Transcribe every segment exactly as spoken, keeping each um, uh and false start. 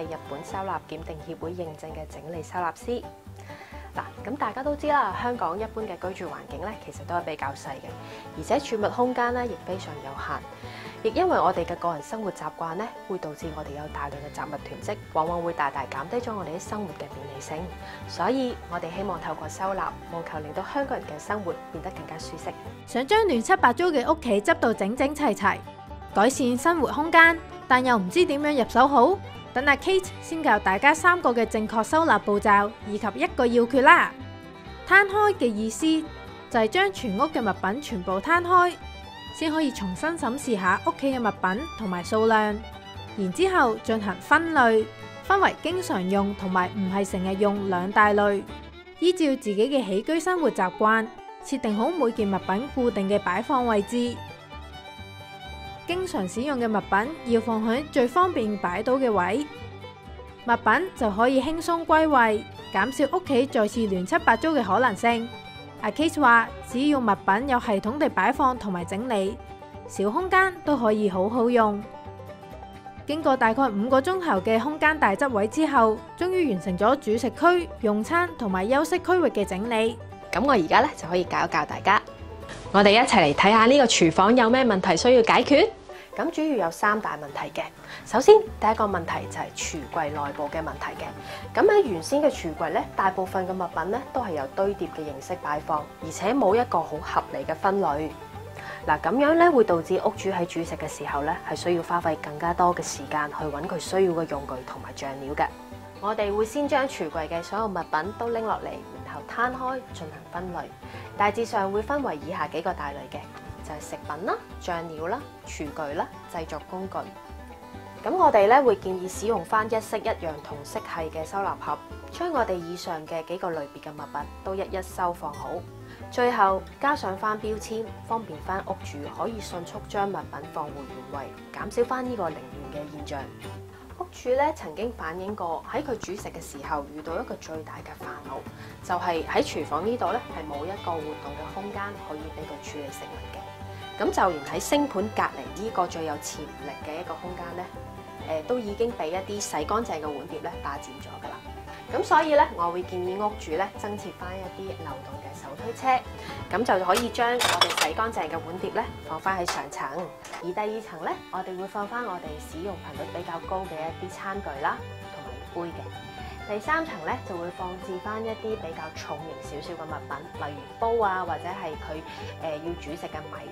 日本收納檢定協會認證嘅整理收納師。嗱，咁大家都知啦，香港一般嘅居住環境咧，其實都係比較細嘅，而且儲物空間咧亦非常有限。亦因為我哋嘅個人生活習慣咧，會導致我哋有大量嘅雜物囤積，往往會大大減低咗我哋啲生活嘅便利性。所以我哋希望透過收納，務求令到香港人嘅生活變得更加舒適。 想將亂七八糟嘅屋企執到整整齊齊，改善生活空間，但又唔知點樣入手好？等阿 Kate 先教大家三個嘅正確收納步驟，以及一個要訣啦。攤開嘅意思就係將全屋嘅物品全部攤開，先可以重新審視下屋企嘅物品同埋數量，然之後進行分類，分為經常用同埋唔係成日用兩大類，依照自己嘅起居生活習慣，設定好每件物品固定嘅擺放位置。經常使用嘅物品要放喺最方便擺到嘅位，物品就可以輕鬆歸位，減少屋企再次亂七八糟嘅可能性。阿 Kate 話，只要物品有系統地擺放同埋整理，小空間都可以好好用。經過大概五個鐘頭嘅空間大執位之後，終於完成咗主食區、用餐同埋休息區域嘅整理。 咁我而家咧就可以教一教大家。我哋一齊嚟睇下呢個廚房有咩問題需要解決。咁主要有三大問題嘅。首先，第一個問題就係櫥櫃內部嘅問題嘅。咁喺原先嘅櫥櫃咧，大部分嘅物品咧都係由堆疊嘅形式擺放，而且冇一個好合理嘅分類。嗱，咁樣咧會導致屋主喺煮食嘅時候咧係需要花費更加多嘅時間去揾佢需要嘅用具同埋醬料嘅。我哋會先將櫥櫃嘅所有物品都拎落嚟，然後攤開進行分類。大致上會分為以下幾個大類嘅，就係食品啦、醬料啦、廚具啦、製作工具。咁我哋咧會建議使用翻一式一樣同色系嘅收納盒，將我哋以上嘅幾個類別嘅物品都一一收放好。最後加上翻標籤，方便翻屋主可以迅速將物品放回原位，減少翻呢個零亂嘅現象。屋主咧曾經反映過喺佢煮食嘅時候遇到一個最大嘅煩惱，就係喺廚房呢度咧係冇一個活動嘅空間可以俾佢處理食物嘅。咁就連喺星盤隔離呢個最有潛力嘅一個空間咧，誒都已經俾一啲洗乾淨嘅碗碟咧霸佔咗㗎啦。咁所以咧，我會建議屋主咧增設翻一啲流動嘅手推車，咁就可以將我哋洗乾淨嘅碗碟咧放翻喺上層，而第二層咧，我哋會放翻我哋使用頻率比較高嘅一啲餐具啦，同埋杯嘅。第三層咧就會放置翻一啲比較重型少少嘅物品，例如煲啊，或者係佢誒要煮食嘅米。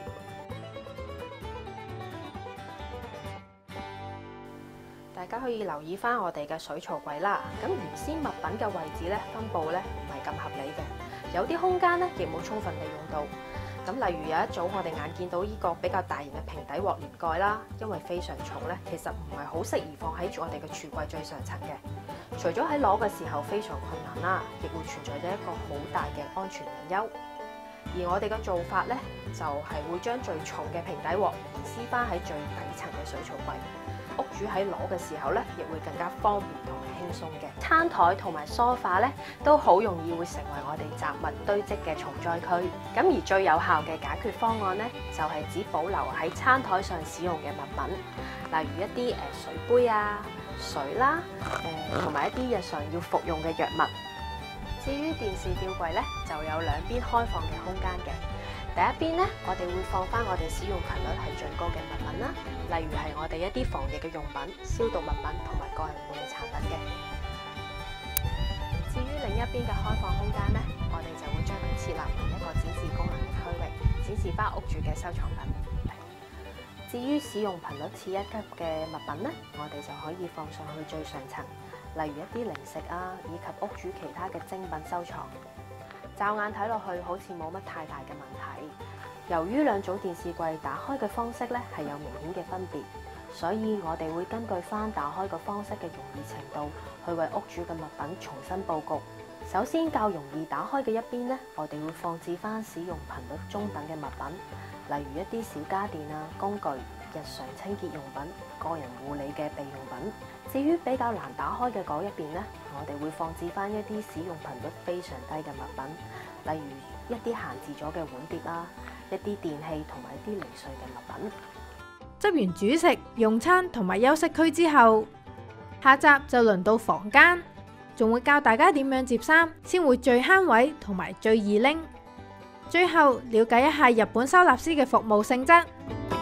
大家可以留意翻我哋嘅水槽櫃啦。咁原先物品嘅位置咧分佈咧唔係咁合理嘅，有啲空間咧亦冇充分利用到。咁例如有一組我哋眼見到呢個比較大型嘅平底鍋連蓋啦，因為非常重咧，其實唔係好適宜放喺我哋嘅櫥櫃最上層嘅。除咗喺攞嘅時候非常困難啦，亦會存在咗一個好大嘅安全隱憂。而我哋嘅做法咧，就係會將最重嘅平底鍋移師翻喺最底層嘅水槽櫃。屋主喺攞嘅時候咧，亦會更加方便同埋輕鬆嘅。餐台同埋梳化咧，都好容易會成為我哋雜物堆積嘅重災區。咁而最有效嘅解決方案咧，就係只保留喺餐台上使用嘅物品，例如一啲誒水杯啊、水啦，誒同埋一啲日常要服用嘅藥物。至於電視吊櫃咧，就有兩邊開放嘅空間嘅。第一邊咧，我哋會放翻我哋使用頻率係最高嘅物品啦，例如係我哋一啲防疫嘅用品、消毒物品同埋個人護理產品嘅。至於另一邊嘅開放空間咧，我哋就會將佢設立為一個展示功能嘅區域，展示翻屋主嘅收藏品。至於使用頻率次一級嘅物品咧，我哋就可以放上去最上層，例如一啲零食啊，以及屋主其他嘅精品收藏。驟眼睇落去好似冇乜太大嘅問題，由於兩種電視櫃打開嘅方式咧係有明顯嘅分別，所以我哋會根據翻打開個方式嘅容易程度，去為屋主嘅物品重新佈局。首先較容易打開嘅一邊咧，我哋會放置翻使用頻率中等嘅物品，例如一啲小家電啊、工具、日常清潔用品、個人護理嘅備用品。至於比較難打開嘅嗰一邊咧，我哋會放置翻一啲使用頻率非常低嘅物品，例如一啲閒置咗嘅碗碟啦、一啲電器同埋一啲零碎嘅物品。 執完煮食、用餐同埋休息區之後， 下集就輪到房間，仲會教大家點樣摺衫先會最慳位同埋最易拎。最後了解一下日本收納師嘅服務性質。